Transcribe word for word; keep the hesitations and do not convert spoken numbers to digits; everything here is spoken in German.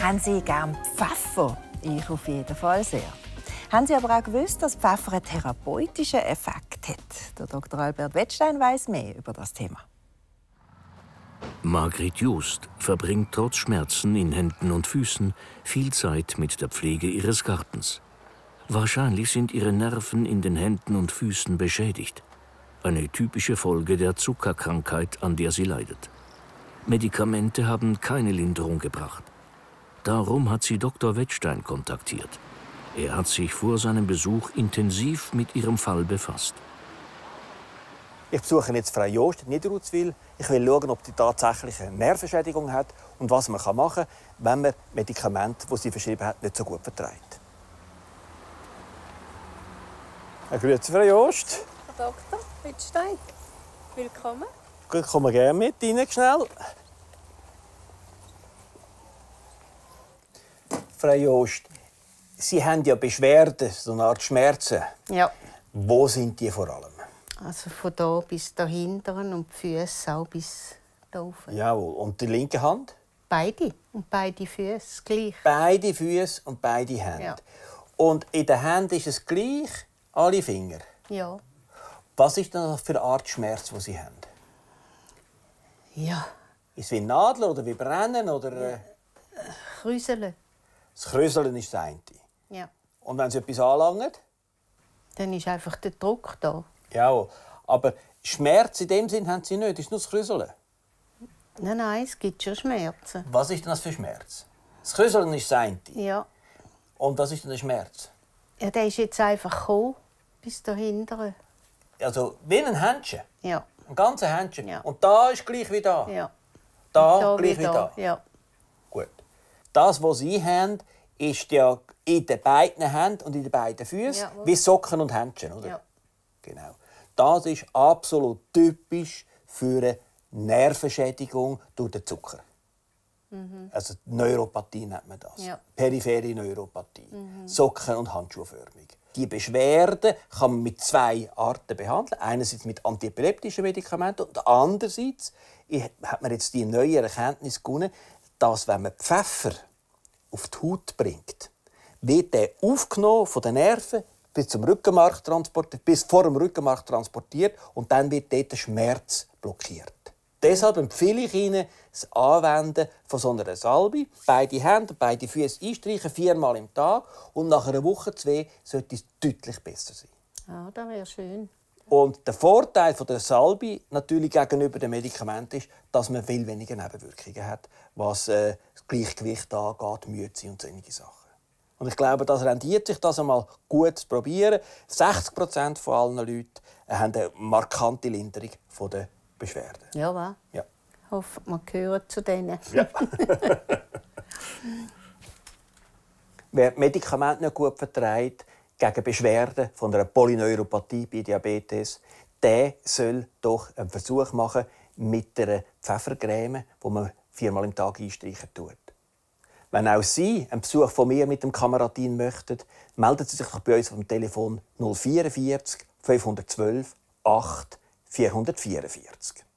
Haben Sie gern Pfeffer? Ich auf jeden Fall sehr. Haben Sie aber auch gewusst, dass Pfeffer einen therapeutischen Effekt hat? Der Doktor Albert Wettstein weiss mehr über das Thema. Margrit Just verbringt trotz Schmerzen in Händen und Füßen viel Zeit mit der Pflege ihres Gartens. Wahrscheinlich sind ihre Nerven in den Händen und Füßen beschädigt. Eine typische Folge der Zuckerkrankheit, an der sie leidet. Medikamente haben keine Linderung gebracht. Darum hat sie Doktor Wettstein kontaktiert. Er hat sich vor seinem Besuch intensiv mit ihrem Fall befasst. Ich besuche jetzt Frau Jost in Niederutzwil. Ich will schauen, ob sie tatsächlich eine Nervenschädigung hat und was man machen kann, wenn man Medikamente, die sie verschrieben hat, nicht so gut verträgt. Grüezi, Frau Jost. Herr Doktor Wettstein, willkommen. Gut, kommen gerne mit rein, schnell. Frau Jost, Sie haben ja Beschwerden, so eine Art Schmerzen. Ja. Wo sind die vor allem? Also von da bis da hinten und die Füße auch bis da oben. Jawohl. Und die linke Hand? Beide. Und beide Füße gleich. Beide Füße und beide Hände. Ja. Und in den Händen ist es gleich, alle Finger? Ja. Was ist denn für eine Art Schmerz, die Sie haben? Ja. Ist es wie Nadeln oder wie Brennen? Oder, äh... Krüseln. Das Kröseln ist das eine. Ja. Und wenn Sie etwas anlangen? Dann ist einfach der Druck da. Ja, aber Schmerz in dem Sinn haben Sie nicht. Es ist nur das Kröseln. Nein, nein, es gibt schon Schmerzen. Was ist denn das für Schmerz? Das Kröseln ist das eine. Ja. Und was ist denn der Schmerz? Ja, der ist jetzt einfach gekommen, bis da hinten. Also wie ein Händchen? Ja. Ein ganzes Händchen? Ja. Und da ist gleich wie da? Ja. Da, Da gleich wie wie da? da. Ja. Gut. Das, was Sie haben, ist ja in den beiden Händen und in den beiden Füßen Ja. wie Socken und Händchen, oder? Ja. Genau. Das ist absolut typisch für eine Nervenschädigung durch den Zucker. Mhm. Also Neuropathie nennt man das. Ja. Periphere Neuropathie. Mhm. Socken- und handschuhförmig. Die Beschwerden kann man mit zwei Arten behandeln. Einerseits mit antiepileptischen Medikamenten und andererseits hat man jetzt die neue Erkenntnis gewonnen, dass wenn man Pfeffer auf die Haut bringt, wird der aufgenommen von den Nerven bis zum Rückenmark transportiert, bis vor dem Rückenmark transportiert und dann wird dort der Schmerz blockiert. Deshalb empfehle ich Ihnen das Anwenden von so einer Salbe. Beide Hände und beide Füße einstreichen, viermal im Tag. Und nach einer Woche, zwei, sollte es deutlich besser sein. Ja, das wäre schön. Und der Vorteil der Salbe natürlich gegenüber dem Medikament ist, dass man viel weniger Nebenwirkungen hat, was äh, das Gleichgewicht angeht, Müde und solche Sachen. Und ich glaube, das rendiert sich, das einmal gut zu probieren. sechzig Prozent von allen Leuten haben eine markante Linderung der Beschwerden. Ja, was? Ja. Ich hoffe, man gehört zu denen. Ja. Wer Medikamente nicht gut verträgt gegen Beschwerden von einer Polyneuropathie bei Diabetes, der soll doch einen Versuch machen mit einer Pfeffercreme, die man viermal im Tag einstreichen tut. Wenn auch Sie einen Besuch von mir mit dem Kamerateam möchten, melden Sie sich doch bei uns auf dem Telefon null vierundvierzig fünfhundertzwölf acht vierhundertvierundvierzig.